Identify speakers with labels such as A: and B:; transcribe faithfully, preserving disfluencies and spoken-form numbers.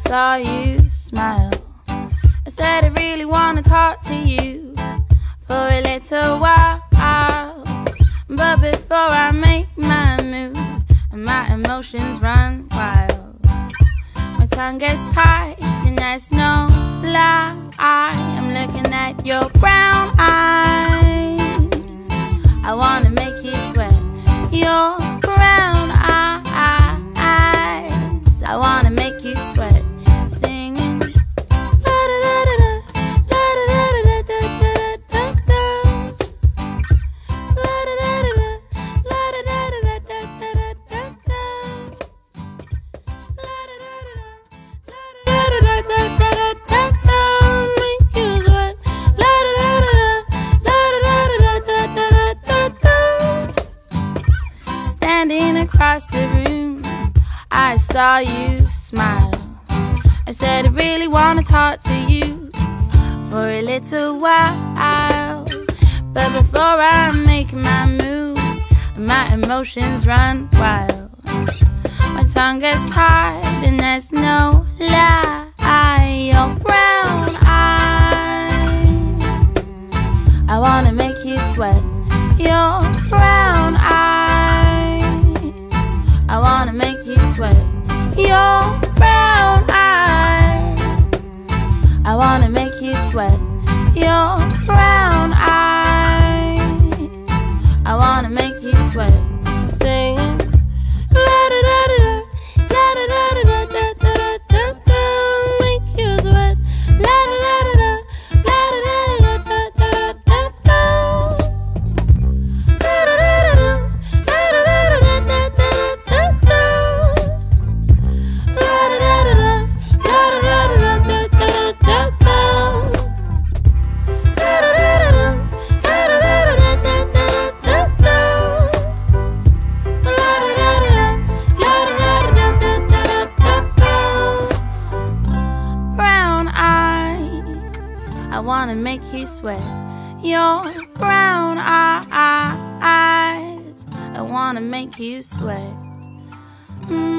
A: saw you smile. I said I really wanna talk to you for a little while, but before I make my move, my emotions run wild. My tongue gets tied and there's no lie. I'm looking at your brown eyes. I wanna make you sweat. Your brown eyes. I wanna make you sweat. Singing. Standing across the room, I saw you smile. I said I really wanna talk to you for a little while, but before I make my move, my emotions run wild. My tongue gets tied and there's no lie. Your brown eyes, I wanna make you sweat. Your brown eyes, I wanna make you sweat. Your brown eyes, I wanna make you sweat. Your brown eyes, I wanna make you sweat. Singing. I wanna make you sweat. Your brown eyes, I wanna make you sweat. Mm.